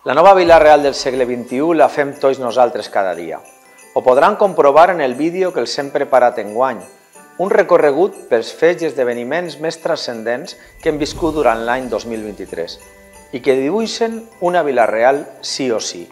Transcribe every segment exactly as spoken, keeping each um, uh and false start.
La nova Vila-real del segle vint-i-u la fem tots nosaltres cada dia. Ho podran comprovar en el vídeo que els hem preparat enguany, un recorregut pels fets i esdeveniments més transcendents que hem viscut durant l'any dos mil vint-i-tres i que dibuixen una Vila-real sí o sí.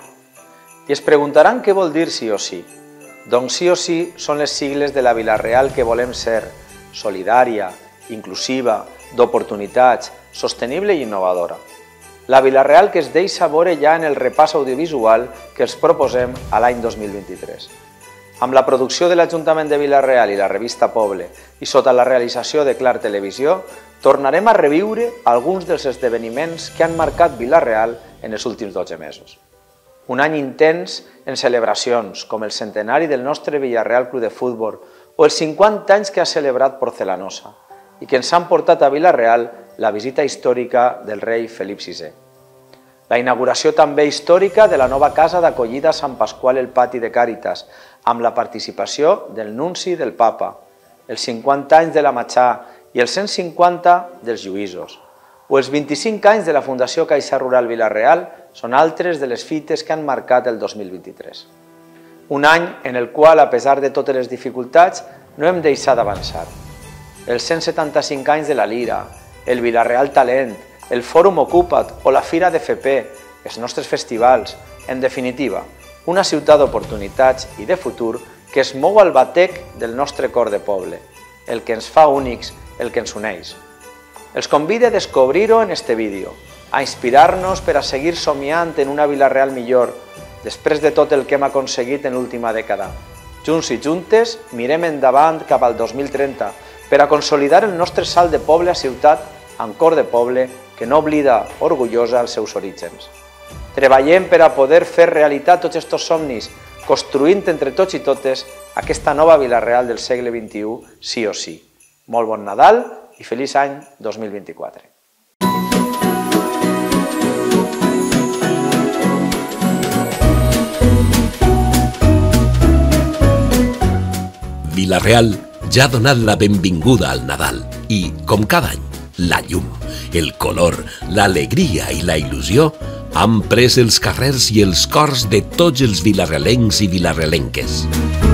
I es preguntaran què vol dir sí o sí. Doncs sí o sí són les sigles de la Vila-real que volem ser, solidària, inclusiva, d'oportunitats, sostenible i innovadora. La Vila-real que es deixa veure ja en el repàs audiovisual que els proposem a l'any dos mil vint-i-tres. Amb la producció de l'Ajuntament de Vila-real i la revista Poble i sota la realització de Clar Televisió, tornarem a reviure alguns dels esdeveniments que han marcat Vila-real en els últims dotze mesos. Un any intens en celebracions com el centenari del nostre Vila-real Club de Futbol o els cinquanta anys que ha celebrat Porcelanosa i que ens han portat a Vila-real la visita històrica del rei Felip sisè. La inauguració també històrica de la nova casa d'acollida a Sant Pasqual el Pati de Càritas, amb la participació del nunci del Papa, els cinquanta anys de la Matxà i els cent cinquanta dels Lluïsos, o els vint-i-cinc anys de la Fundació Caixa Rural Vila-real són altres de les fites que han marcat el dos mil vint-i-tres. Un any en el qual, a pesar de totes les dificultats, no hem deixat d'avançar. Els cent setanta-cinc anys de la Lira, el Vila-real Talent, el Fòrum Ocupa't o la Fira de F P, els nostres festivals, en definitiva, una ciutat d'oportunitats i de futur que es mou al batec del nostre cor de poble, el que ens fa únics, el que ens uneix. Els convido a descobrir-ho en este vídeo, a inspirar-nos per a seguir somiant en una Vila-real millor, després de tot el que hem aconseguit en l'última dècada. Junts i juntes, mirem endavant cap al dos mil trenta, per a consolidar el nostre salt de poble a ciutat amb cor de poble que no oblida orgullosa els seus orígens. Treballem per a poder fer realitat tots aquests somnis, construint entre tots i totes aquesta nova Vila-real del segle vint-i-u sí o sí. Molt bon Nadal i feliç any dos mil vint-i-quatre. Vila-real ja ha donat la benvinguda al Nadal i, com cada any, la llum, el color, l'alegria i la il·lusió han pres els carrers i els cors de tots els vilarrealencs i vilarrealenques.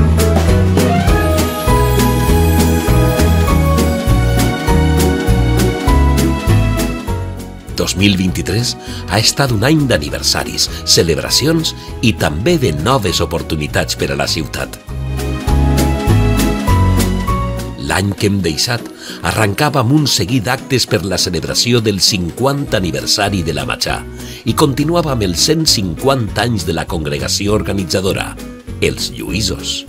dos mil vint-i-tres ha estat un any d'aniversaris, celebracions i també de noves oportunitats per a la ciutat. L'any que hem deixat arrencava amb un seguit d'actes per la celebració del cinquanta aniversari de la Matxà i continuava amb els cent cinquanta anys de la congregació organitzadora, els Lluïsos.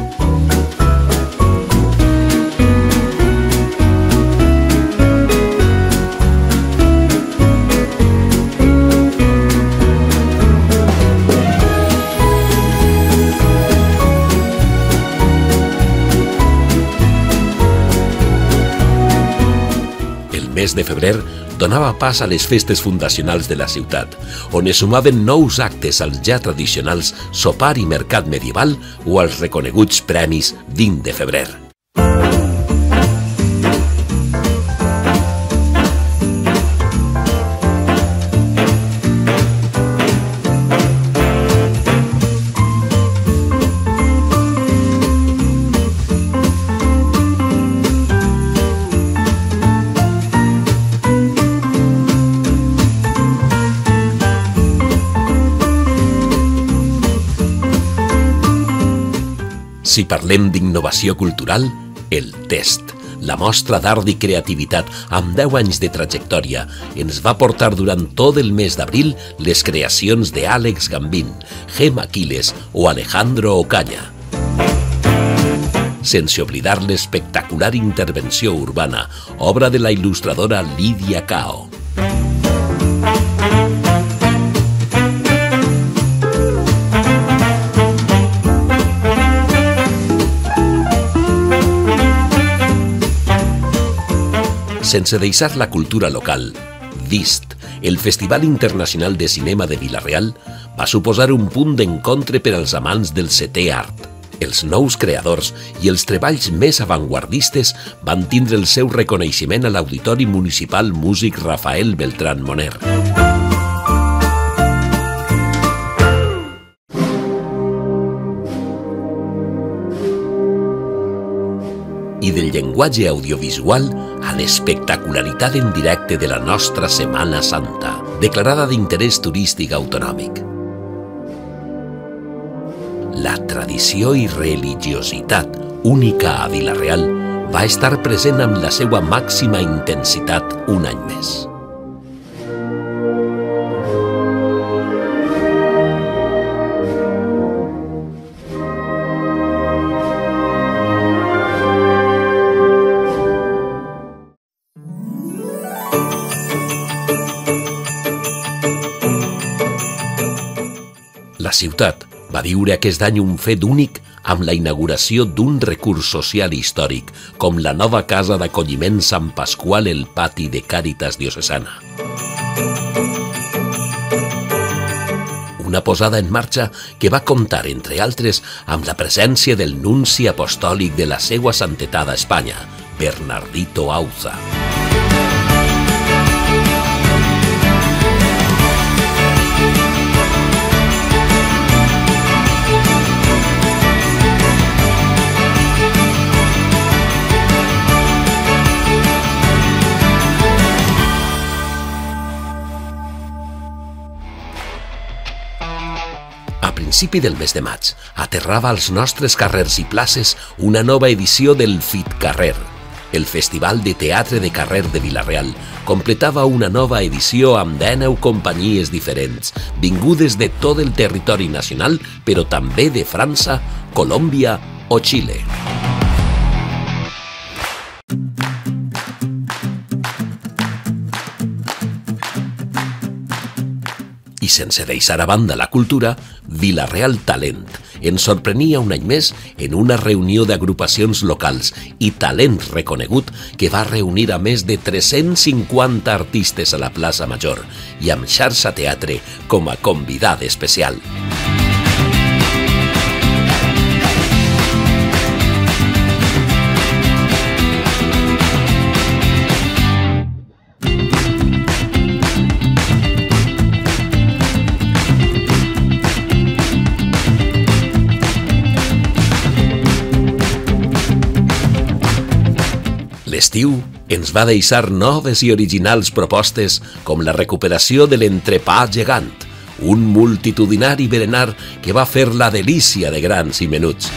El mes de febrer donava pas a les festes fundacionals de la ciutat, on es sumaven nous actes als ja tradicionals sopar i mercat medieval o als reconeguts premis vint de febrer. Si parlem d'innovació cultural, el Test, la mostra d'art i creativitat amb deu anys de trajectòria, ens va portar durant tot el mes d'abril les creacions d'Àlex Gambín, Gema Aquiles o Alejandro Ocaña. Sense oblidar l'espectacular intervenció urbana, obra de la il·lustradora Lídia Cao. Sense deixar la cultura local, Vist, el Festival Internacional de Cinema de Vila-real, va suposar un punt d'encontre per als amants del setè art. Els nous creadors i els treballs més avantguardistes van tindre el seu reconeixement a l'Auditori Municipal Músic Rafael Beltrán Moner. llenguatge audiovisual a l'espectacularitat en directe de la nostra Setmana Santa, declarada d'interès turístic autonòmic. La tradició i religiositat única a Vila-real va estar present amb la seva màxima intensitat un any més. La ciutat va viure aquest any un fet únic amb la inauguració d'un recurs social històric com la nova casa d'acolliment Sant Pasqual el Pati de Càritas Diocesana. Una posada en marxa que va comptar, entre altres, amb la presència del nunci apostòlic de la seua santetat a Espanya, Bernardito Auza. A principi del mes de maig, aterrava als nostres carrers i places una nova edició del Fit Carrer. El Festival de Teatre de Carrer de Vila-real completava una nova edició amb dèneu companyies diferents, vingudes de tot el territori nacional, però també de França, Colòmbia o Xile. I sense deixar a banda la cultura, Vila-real Talent ens sorprenia un any més en una reunió d'agrupacions locals i talent reconegut que va reunir a més de tres-cents cinquanta artistes a la plaça Major i amb Xarxa Teatre com a convidat especial. L'estiu ens va deixar noves i originals propostes com la recuperació de l'entrepà gegant, un multitudinari berenar que va fer la delícia de grans i menuts.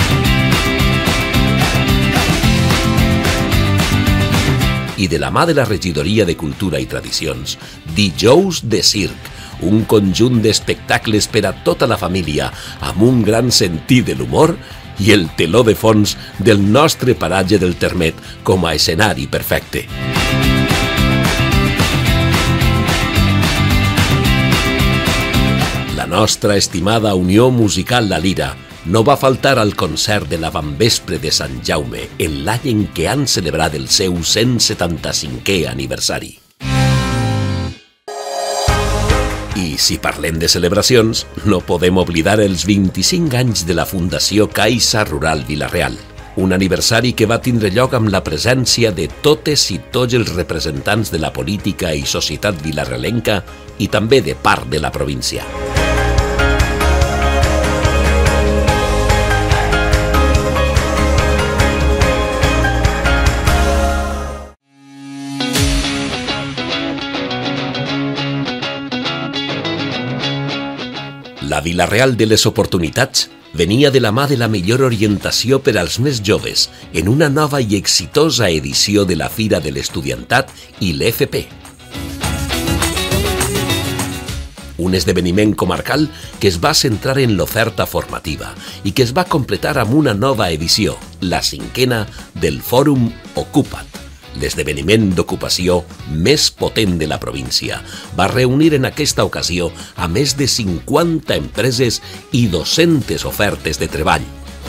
I de la mà de la Regidoria de Cultura i Tradicions, Dijous de Circ, un conjunt d'espectacles per a tota la família amb un gran sentit de l'humor i el teló de fons del nostre paratge del Termet com a escenari perfecte. La nostra estimada Unió Musical La Lira no va faltar al concert de l'avantvespre de Sant Jaume en l'any en què han celebrat el seu cent setanta-cinquè aniversari. I si parlem de celebracions, no podem oblidar els vint-i-cinc anys de la Fundació Caixa Rural Vila-real, un aniversari que va tindre lloc amb la presència de totes i tots els representants de la política i societat vilarrealenca i també de part de la província. La Vila-real de les oportunitats venia de la mà de la millor orientació per als més joves en una nova i exitosa edició de la Fira de l'Estudiantat i l'E F P. Un esdeveniment comarcal que es va centrar en l'oferta formativa i que es va completar amb una nova edició, la cinquena del Fòrum Ocupa't. L'esdeveniment d'ocupació més potent de la província va reunir en aquesta ocasió a més de cinquanta empreses i dues-centes ofertes de treball.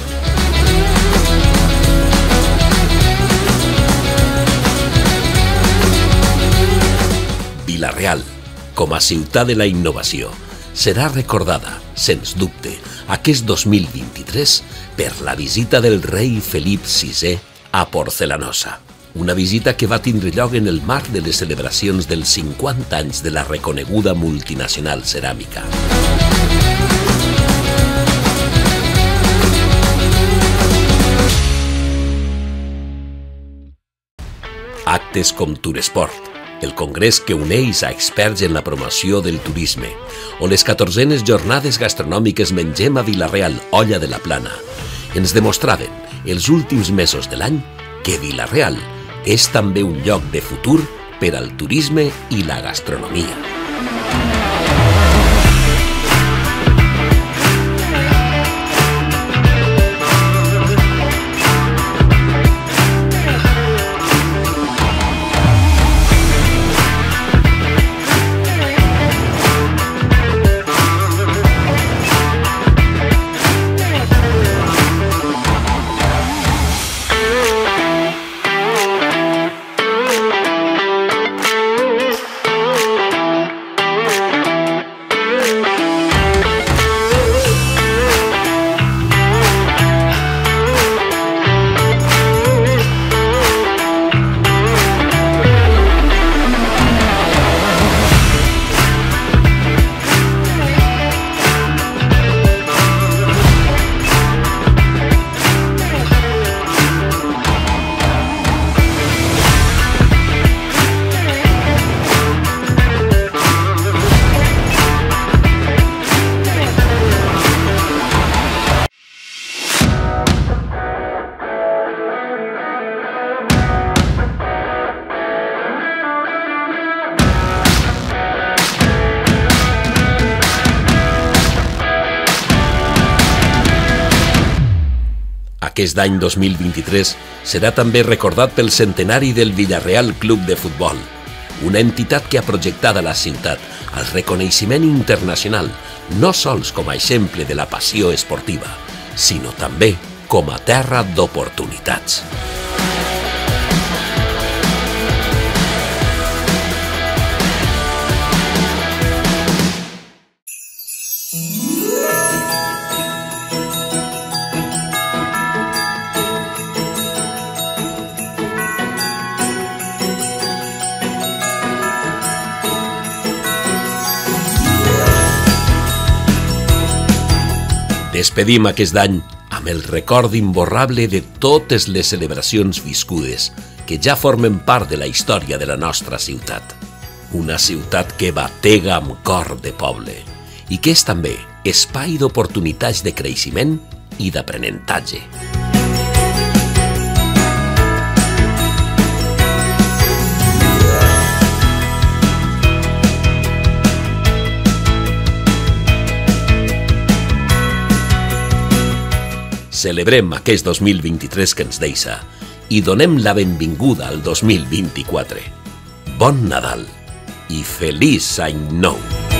Vila-real, com a ciutat de la innovació, serà recordada, sens dubte, aquest dos mil vint-i-tres per la visita del rei Felip sisè a Porcelanosa. Una visita que va tindre lloc en el marc de les celebracions dels cinquanta anys de la reconeguda multinacional ceràmica. Actes com Turesport, el congrés que uneix a experts en la promoció del turisme, o les catorzenes jornades gastronòmiques Mengem a Vila-real, Olla de la Plana, ens demostraven, els últims mesos de l'any, que Vila-real és també un lloc de futur per al turisme i la gastronomia. Aquest any dos mil vint-i-tres serà també recordat pel centenari del Villarreal Club de Futbol, una entitat que ha projectat a la ciutat el reconeixement internacional no sols com a exemple de la passió esportiva, sinó també com a terra d'oportunitats. Despedim aquest any amb el record imborrable de totes les celebracions viscudes que ja formen part de la història de la nostra ciutat. Una ciutat que batega amb cor de poble i que és també espai d'oportunitats de creixement i d'aprenentatge. Celebrem aquest dos mil vint-i-tres que ens deixa i donem la benvinguda al dos mil vint-i-quatre. Bon Nadal i feliç any nou!